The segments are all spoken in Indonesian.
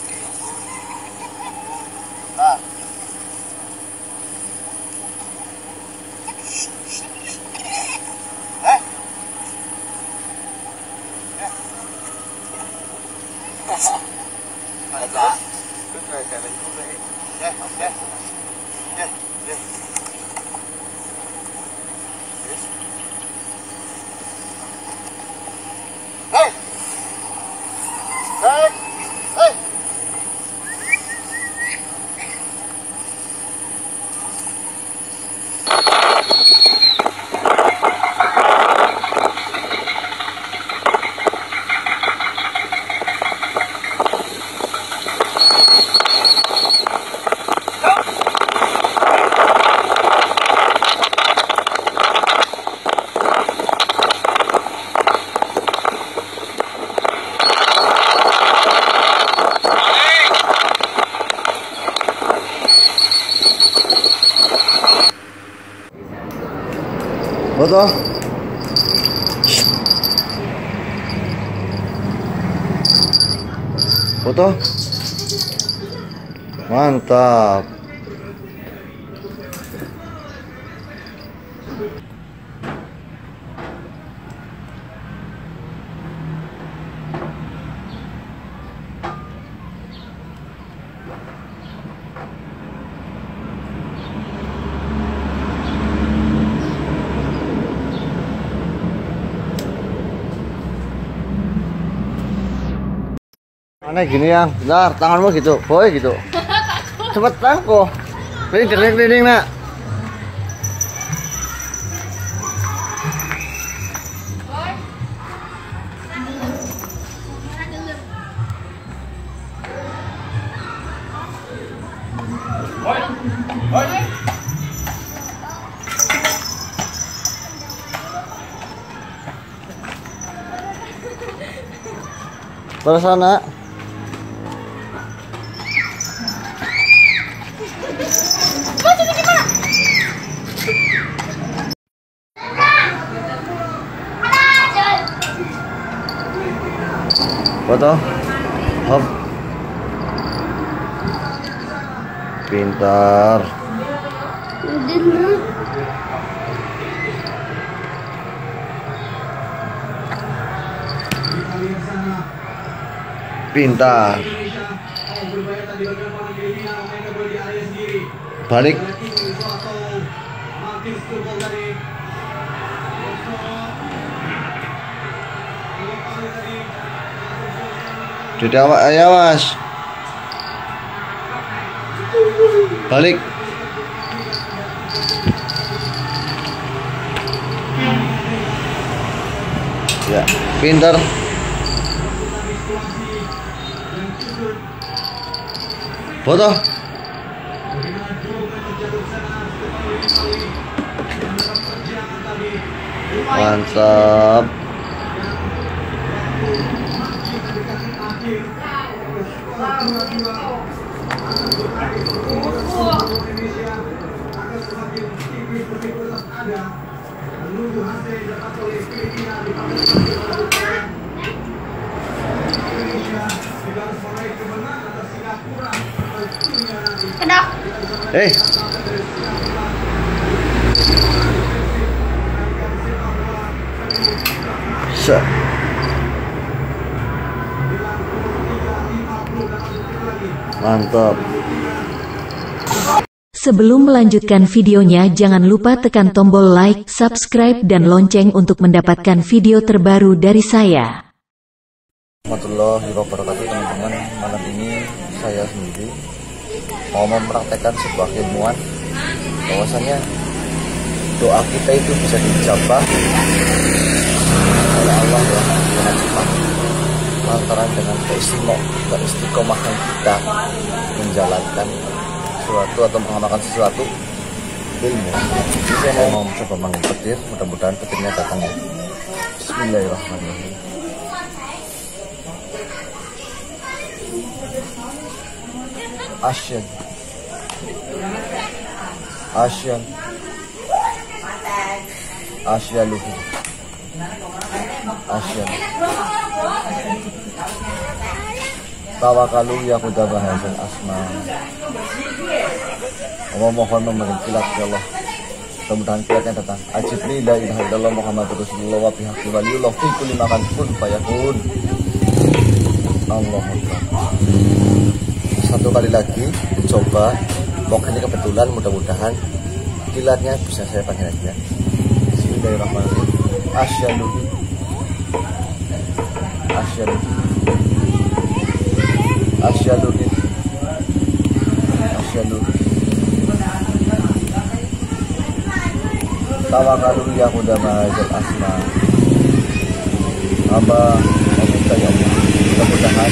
Nah. Foto. Foto. Mantap. Aneh gini yang, bentar, tanganmu gitu, boy gitu. Cepet tangko. Keliling nak. Pada sana. Foto. Hop. Pintar. Pintar. Balik. Jadi awas. Balik. Ya, pintar. Foto. Mantap. Mantap. Sebelum melanjutkan videonya, jangan lupa tekan tombol like, subscribe, dan lonceng untuk mendapatkan video terbaru dari saya. Warahmatullahi wabarakatuh teman-teman. Malam ini saya sendiri mau mempraktekkan sebuah ilmuwan bahwasanya doa kita itu bisa dijabah oleh Allah ya, dengan cepat lantaran dengan keistiqomahan kita menjalankan sesuatu atau mengamalkan sesuatu ilmu. Saya mau coba manggil petir, mudah-mudahan petirnya datang ya. Bismillahirrahmanirrahim. Asyan Asyaluhu Asyan Tawakalu ya kudama hazal asma. Allah mohon memberi kilat ya Allah. Mudah-mudahan kilatnya datang. Ajibni la ilaha illallah Muhammadur Rasulullah wa bihaqqi waliyullah fi kulli makan kun fayakun. Allah Akbar. Satu kali lagi coba. Pokoknya kebetulan mudah-mudahan kilatnya bisa saya panggil aja. Bismillahirrahmanirrahim. Asyhadu asyhadu asyhadu asyhadu tawakalu ya kudama hazal asma. Hamba meminta ya Allah, mudah-mudahan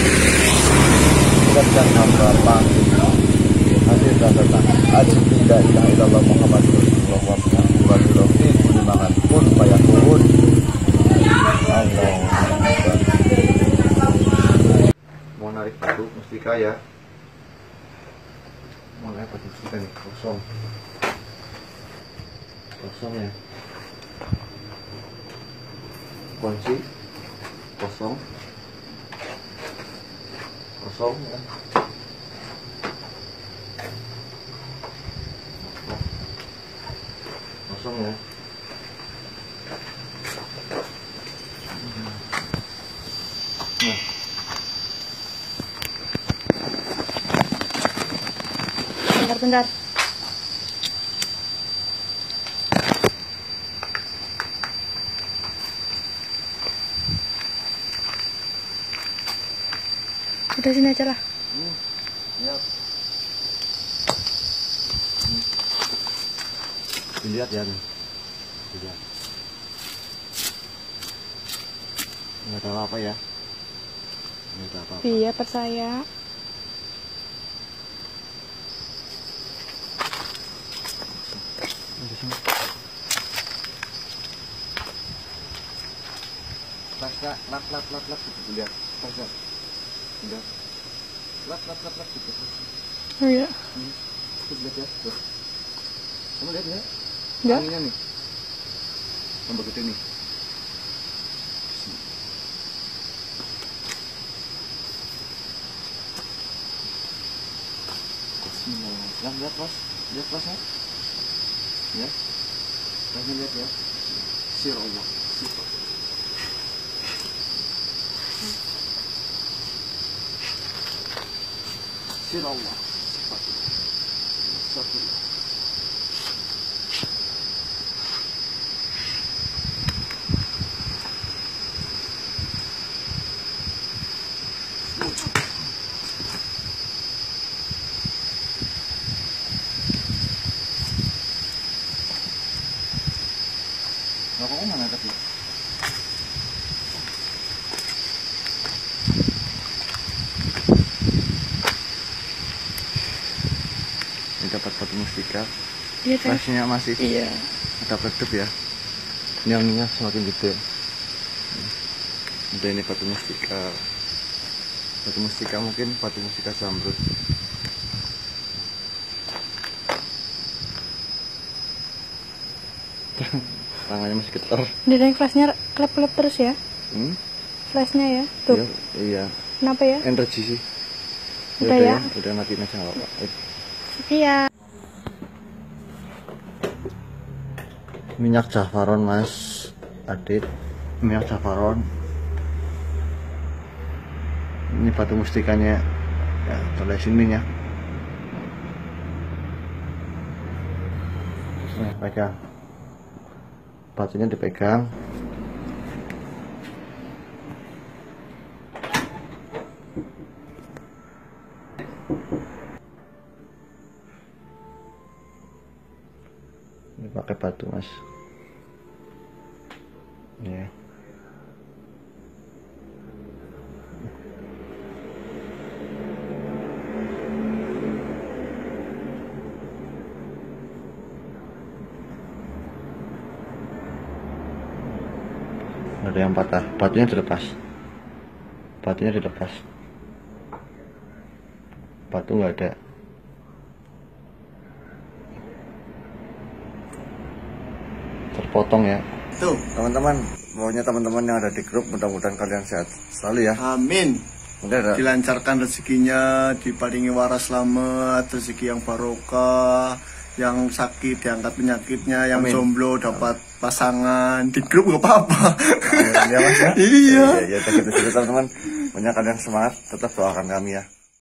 kilat yang hamba panggil hasil datang. Ajibni la ilaha illallah Muhammadur Rasulullah wa bihaqqi waliyullah fi kulli makan kun fayakun. Allah. Mau narik batu mustika ya. Mau narik batu mustika nih, kosong ya. Kunci kosong ya. Kosong ya. Nah. Bentar. Udah sini aja lah. Ya. Dilihat ya nih. Dilihat. Nggak ada apa ya. Nggak ada apa-apa. Iya, percaya. Pasnya lap gitu lihat. Pasnya. Udah. Lap gitu. Oh iya. Tuh lihat ya. Tuh. Kamu lihat ya? Enggak. Anginnya nih. Tambah gede nih. Lihat pasnya. Ya. Pasnya lihat ya. Sir Allah. Sir Allah. Satu. Rokoknya mana tadi? Ini dapat batu mustika. Iya, Flashnya masih iya. ada redup ya. Ini anginnya semakin gede. Udah ini batu mustika. Batu mustika mungkin batu mustika zamrud. Tangannya masih getar. Dia yang flashnya kelap-kelap terus ya? Flashnya ya? Tuh. Iya. Kenapa ya? Energi sih. Udah ya? Udah matiin aja nggak apa-apa. Iya. Minyak zafaron Mas Adit. Minyak zafaron. Ini batu mustikanya. Ya, tolesin minyak. Nah, pegang. Batunya dipegang. Ini pakai batu Mas. Ya. Ada yang patah, batunya dilepas. Batu nggak ada. Terpotong ya. Tuh teman-teman, pokoknya teman-teman yang ada di grup mudah-mudahan kalian sehat selalu ya. Amin. dilancarkan rezekinya, diparingi waras selamat, rezeki yang barokah, yang sakit diangkat penyakitnya, yang jomblo dapat pasangan, di grup gak apa-apa. Ya, Mas, ya. Iya. Ya, teman-teman, banyak yang semangat, tetap doakan kami ya.